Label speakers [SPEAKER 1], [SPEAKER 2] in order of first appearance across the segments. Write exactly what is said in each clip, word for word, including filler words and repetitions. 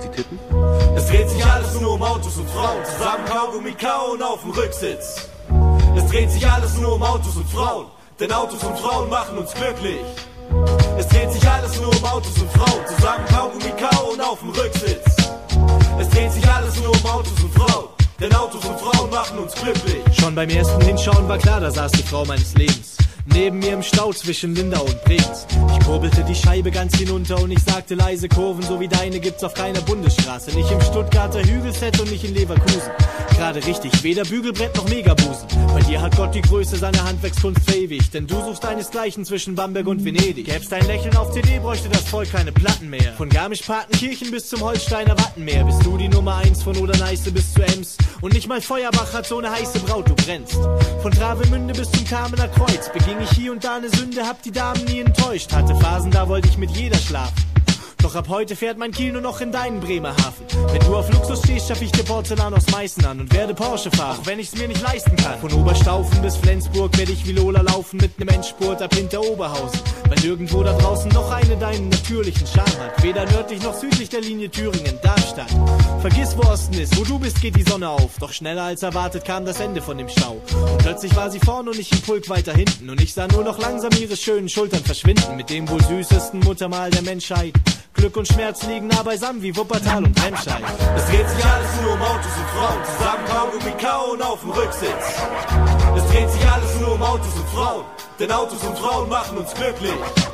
[SPEAKER 1] die Titten?
[SPEAKER 2] Es dreht sich alles nur um Autos und Frauen, zusammen Kaugummi kauen auf dem Rücksitz. Es dreht sich alles nur um Autos und Frauen, denn Autos und Frauen machen uns glücklich. Es dreht sich alles nur um Autos und Frauen, zusammen Kaugummi kauen auf dem Rücksitz. Es dreht sich alles nur um Autos und Frauen, denn Autos und Frauen machen uns glücklich.
[SPEAKER 3] Schon beim ersten Hinschauen war klar, da saß die Frau meines Lebens. Neben mir im Stau zwischen Lindau und Bregenz. Ich kurbelte die Scheibe ganz hinunter und ich sagte leise, Kurven so wie deine gibt's auf keiner Bundesstraße. Nicht im Stuttgarter Hügelset und nicht in Leverkusen. Gerade richtig, weder Bügelbrett noch Megabusen. Bei dir hat Gott die Größe seiner Handwerkskunst verewigt, denn du suchst deinesgleichen zwischen Bamberg und Venedig. Gäb's dein Lächeln auf C D, bräuchte das Volk keine Platten mehr. Von Garmisch-Partenkirchen bis zum Holsteiner Wattenmeer bist du die Nummer eins von Oder-Neiße bis zu Ems. Und nicht mal Feuerbach hat so eine heiße Braut, du brennst. Von Travemünde bis zum Kamener Kreuz beging ich hier und da eine Sünde, hab die Damen nie enttäuscht. Hatte Phasen, da wollte ich mit jeder schlafen. Doch ab heute fährt mein Kiel nur noch in deinen Bremerhaven. Wenn du auf Luxus stehst, schaff ich dir Porzellan aus Meißen an und werde Porsche fahren, auch wenn ich's mir nicht leisten kann. Von Oberstaufen bis Flensburg werde ich wie Lola laufen mit nem Endspurt ab hinter Oberhausen. Weil nirgendwo da draußen noch eine deinen natürlichen Charme hat. Weder nördlich noch südlich der Linie Thüringen, Darmstadt. Vergiss, wo Osten ist, wo du bist, geht die Sonne auf. Doch schneller als erwartet kam das Ende von dem Stau. Und plötzlich war sie vorn und ich im Pulk weiter hinten. Und ich sah nur noch langsam ihre schönen Schultern verschwinden. Mit dem wohl süßesten Muttermal der Menschheit. Glück und Schmerz liegen nah beisammen wie Wuppertal und Remscheid.
[SPEAKER 2] Es dreht sich alles nur um Autos und Frauen, zusammen Kaugummi kauen auf dem Rücksitz. Es dreht sich alles nur um Autos und Frauen, denn Autos und Frauen machen uns glücklich.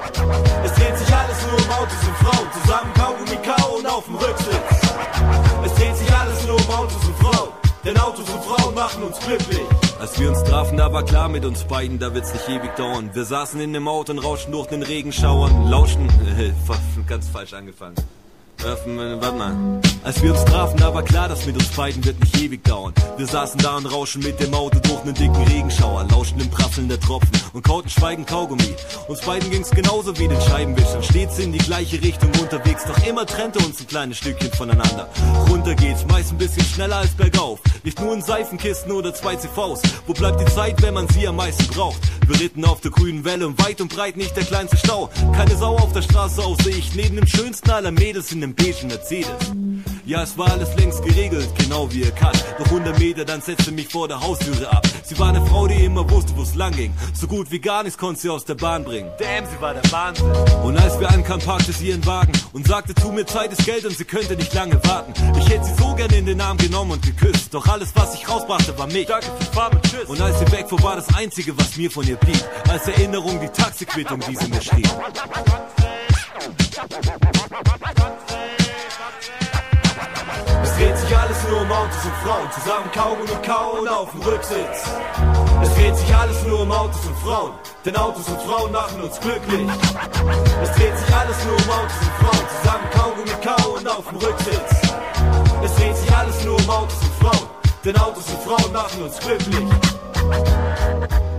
[SPEAKER 2] Es dreht sich alles nur um Autos und Frauen, zusammen Kaugummi kauen auf dem Rücksitz. Es dreht sich alles nur um Autos und Frauen, denn Autos und Frauen machen uns glücklich.
[SPEAKER 4] Als wir uns trafen, da war klar mit uns beiden, da wird's nicht ewig dauern. Wir saßen in dem Auto und rauschen durch den Regenschauern, lauschen, äh, ganz falsch angefangen. Äh, warte mal. Als wir uns trafen, da war klar, das mit uns beiden wird nicht ewig dauern. Wir saßen da und rauschen mit dem Auto durch einen dicken Regenschauer, lauschen dem Prasseln der Tropfen und kauten schweigend Kaugummi. Uns beiden ging's genauso wie den Scheibenwischern, stets in die gleiche Richtung unterwegs, doch immer trennte uns ein kleines Stückchen voneinander. Runter geht's, meist ein bisschen schneller als bergauf, nicht nur in Seifenkisten oder zwei C Vs. Wo bleibt die Zeit, wenn man sie am meisten braucht? Wir ritten auf der grünen Welle und weit und breit nicht der kleinste Stau. Keine Sau auf der Straße außer ich, neben dem schönsten aller Mädels in dem beigen Mercedes. Ja, es war alles längst geregelt, genau wie ihr kann. Noch hundert Meter, dann setzte mich vor der Haustüre ab. Sie war eine Frau, die immer wusste, wo's lang ging. So gut wie gar nichts konnte sie aus der Bahn bringen.
[SPEAKER 3] Damn, sie war der Wahnsinn.
[SPEAKER 4] Und als wir ankamen, packte sie ihren Wagen und sagte zu mir, Zeit ist Geld und sie könnte nicht lange warten. Ich hätte sie so gerne in den Arm genommen und geküsst, doch alles, was ich rausbrachte, war mich.
[SPEAKER 3] Danke für Fahren und Tschüss.
[SPEAKER 4] Und als sie wegfuhr, war das Einzige, was mir von ihr blieb, als Erinnerung die Taxiquittung, die sie mir schrieb.
[SPEAKER 2] Es dreht sich alles nur um Autos und Frauen, zusammen Kaugummi kauen auf dem Rücksitz. Es dreht sich alles nur um Autos und Frauen, denn Autos und Frauen machen uns glücklich. Es dreht sich alles nur um Autos und Frauen, zusammen Kaugummi kauen auf dem Rücksitz. Es dreht sich alles nur um Autos und Frauen, denn Autos und Frauen machen uns glücklich.